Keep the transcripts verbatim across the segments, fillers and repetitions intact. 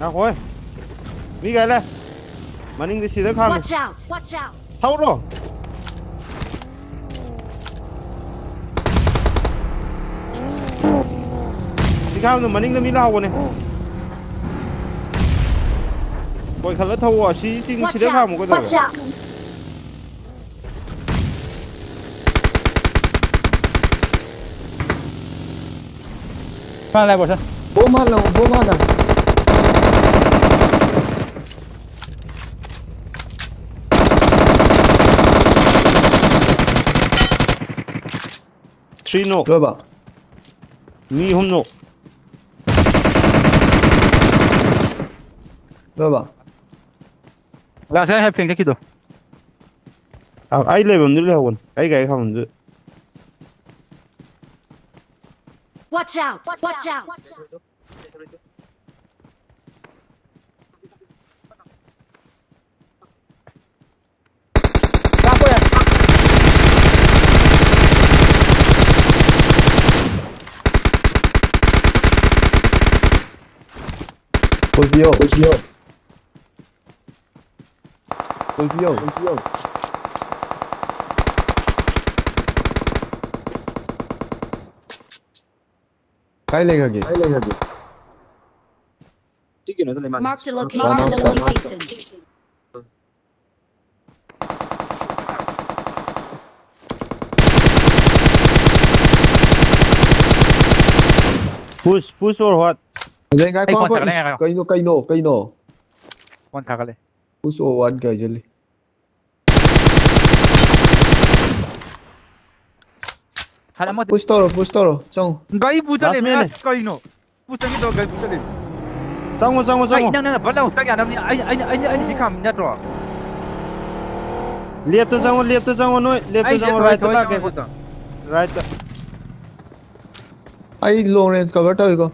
À khôi. Mi cái này. Mà ninh đi xí tới khám. Watch out. Watch out. Thâu rồi. Đi khám rồi mà ninh tới mi lao rồi này. Coi khá là thâu à, xí xí xí tới khám một cái rồi. Phan lại bỏ sao? Bố mắt là bố mắt là. Three no. Rồi bảo. Mi không no. Rồi bảo. Là sẽ hay phiền cái kiểu. À, ai lấy bằng nữa không? Ai cái không được. Watch out. Watch out. Position, position. Position, position. Cái lên kìa, cái lên kìa. Cái nó lên Mark the location. Mark the location. Push, push or what? Đây cái qua qua. Cây nổ, cây nổ, cây nổ. Con thằng cái Push or one kìa chứ. Push toro, push toro. Trong. Gai pucha lên này. Cây nổ. Pucha cái đó gai pucha lên. Trong một trong một trong một. Nè nè, bắt đầu tất cả năm anh anh anh anh chỉ cầm nhát rồi. Liệp tới trong một, liệp tới trong một nuôi, liệp tới trong một right tới cái. Right. Ai long range cover thôi cô.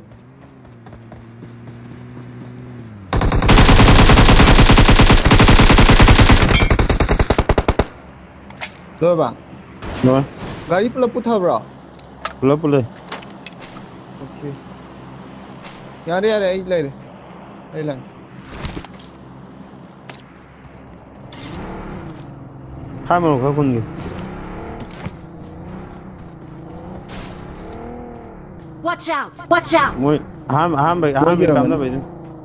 Rồi bạn. Rồi. Gari pula putha bro. Pula pula. Okay. Yare yare ai lai. Ai lai. Hai mươi cái con gì? Watch out. Watch out. Mui ham ham bay ham bay cầm nó vậy.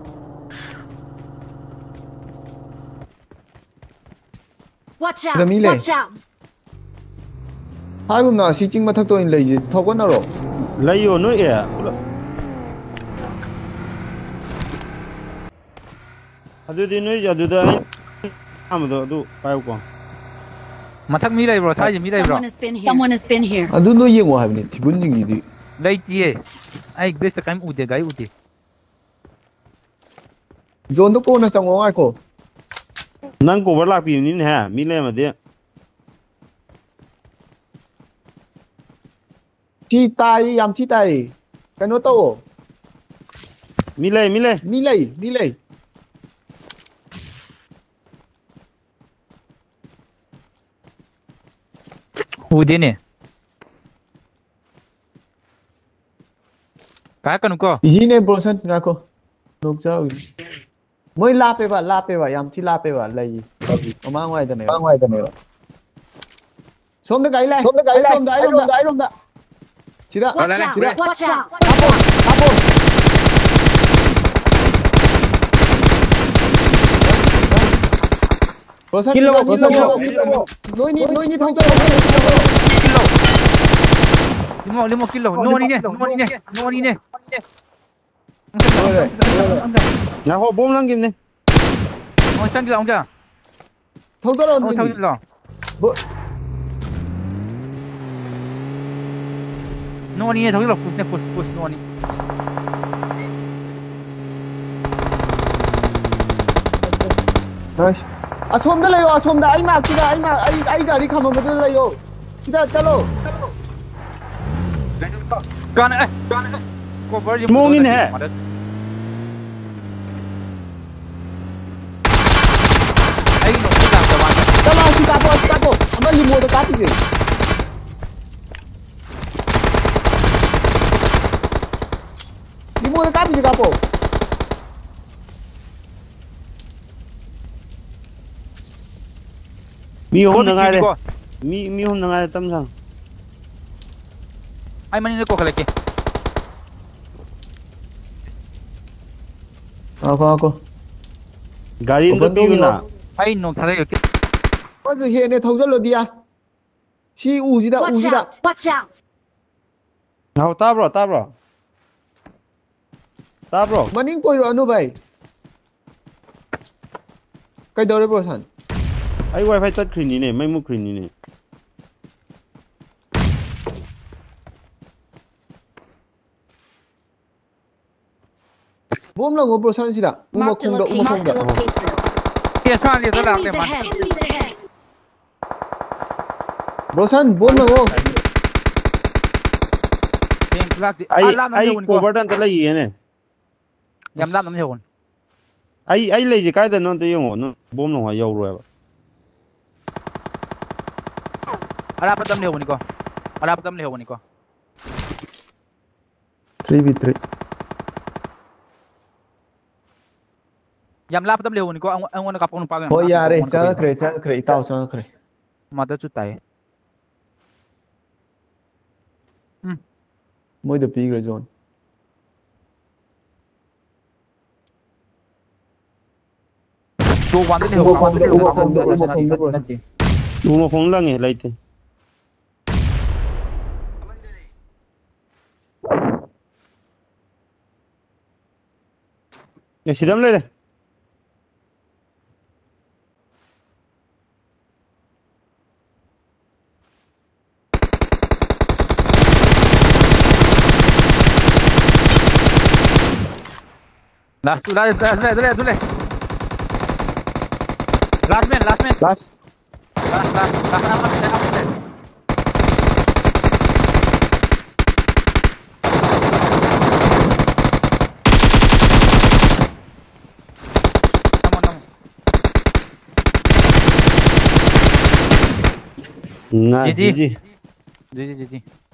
Watch out. Watch out. Hai hôm nào xí chính mà thắc tôi lấy gì thâu con nào rồi? Lấy vô nữa à? Adu đi nữa adu đây. Am đó adu phải không? Mà thắc mi đây rồi, thay gì mi đây rồi? Someone has been here. Adu nó yên ngoài này thì vẫn như gì? Lấy gì? Ai biết cái ưu thế cái ưu thế. Zone đó cô nó sang ngoài cô. Nang cover lạc bị nín ha, mi lấy mà đi. Chi tay, yam chi tay. Cái nó to. Mi lấy, mi lấy, mi lấy, mi lấy. Ưu thế nè. Cái con cô. Gì nè bro san ngã cô. Nộp sao? Mới la pe vào, la pe vào, yam chi la pe vào lấy gì? Ở mang ngoài thế này. Mang ngoài thế này. Xuống cái này, xuống cái này, xuống đấy, xuống đấy, xuống đấy. Chị đã. Watch out. Watch out. Apple, apple. Bro san kilo, kilo, kilo. Lôi ni, lôi ni thong cho. Kilo. Limo, limo kilo. No ni nè, no ni nè, no ni nè. Nhà họ bom lăng kim này. Ôi chân kilo ông chưa? Thong cho Ôi sao kilo? No ni nè, thong kilo. Push nè, push, push no ni. Nice. Asom dah layo, asom dah. Ay mak, kita, ay mak, ay ay gari kamu betul layo. Kita chalo. Con ơi, con ơi. Cover gì? Mông in nè. Ay no, kita làm bạn. Tama si kapo, si kapo. Amal limo to kati ke. Limo to kati si kapo. Mi hum na ngai re. Mi mi hum na ngai tam sang. Ai mani ko kale ke. Ako ako. Gari in to pi na. Ai no thare ke. Ko ju he ne thau jalo dia. Si u ji da u Watch ji da. out! Watch out! Hau ta bro ta bro. Ta bro. Maning koi ro anu bhai. Kai dore bro san. Ai wifi tat khri ni ne mai mu khri ni ne. Bom la go bro san si da. Uma Marked a khung da uma khung location. da. Ke swan le to la Enemies ke man. ahead! Bro san bom la go. Eng klak di. Ai Alam ai nam ko. cover dan ta lai ye ne. Yam lam nam heun. Ai ai lai je kai da non te yong no bom no ha yau ro ba. Ala patam le heun ko. Ala patam le heun ko. three v three. Yam la patam le heun ko ang ang ka pon pa. Ho yare cha kre cha kre tao cha kre. Mata chu tai. Hmm. Moi da pi gre zone. Do wan de heun. Uma khung da uma khung da uma khung da bro. Du ma khong lang e lai te. Ya sidam le le. Last last last last last. Last man, last man. Last. Last last last nama kita apa? Namun namun. Na G G. G G. G G G G.